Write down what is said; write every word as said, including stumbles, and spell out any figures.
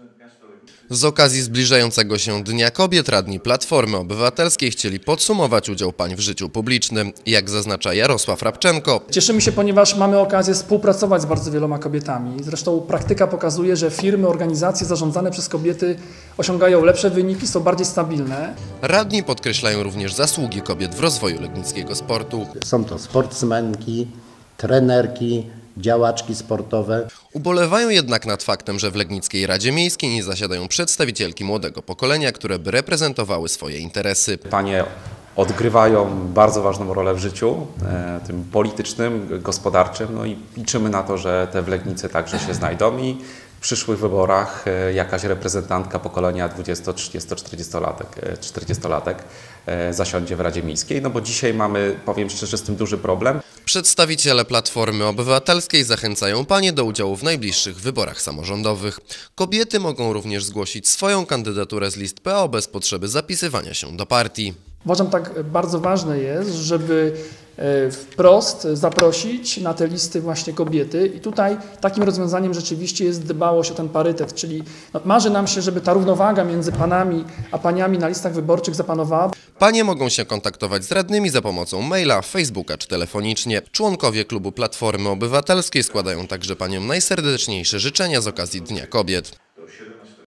Z okazji zbliżającego się Dnia Kobiet radni Platformy Obywatelskiej chcieli podsumować udział pań w życiu publicznym. Jak zaznacza Jarosław Rabczenko. Cieszymy się, ponieważ mamy okazję współpracować z bardzo wieloma kobietami. Zresztą praktyka pokazuje, że firmy, organizacje zarządzane przez kobiety osiągają lepsze wyniki, są bardziej stabilne. Radni podkreślają również zasługi kobiet w rozwoju legnickiego sportu. Są to sportsmenki, trenerki, działaczki sportowe. Ubolewają jednak nad faktem, że w Legnickiej Radzie Miejskiej nie zasiadają przedstawicielki młodego pokolenia, które by reprezentowały swoje interesy. Panie odgrywają bardzo ważną rolę w życiu, e, tym politycznym, gospodarczym, no i liczymy na to, że te w Legnicy także się znajdą i w przyszłych wyborach e, jakaś reprezentantka pokolenia dwudziesto-, trzydziesto-, czterdziestolatek, e, czterdziestolatek e, zasiądzie w Radzie Miejskiej, no bo dzisiaj mamy, powiem szczerze, z tym duży problem. Przedstawiciele Platformy Obywatelskiej zachęcają panie do udziału w najbliższych wyborach samorządowych. Kobiety mogą również zgłosić swoją kandydaturę z list P O bez potrzeby zapisywania się do partii. Uważam, tak bardzo ważne jest, żeby wprost zaprosić na te listy właśnie kobiety i tutaj takim rozwiązaniem rzeczywiście jest dbałość o ten parytet, czyli no, marzy nam się, żeby ta równowaga między panami a paniami na listach wyborczych zapanowała. Panie mogą się kontaktować z radnymi za pomocą maila, Facebooka czy telefonicznie. Członkowie klubu Platformy Obywatelskiej składają także paniom najserdeczniejsze życzenia z okazji Dnia Kobiet.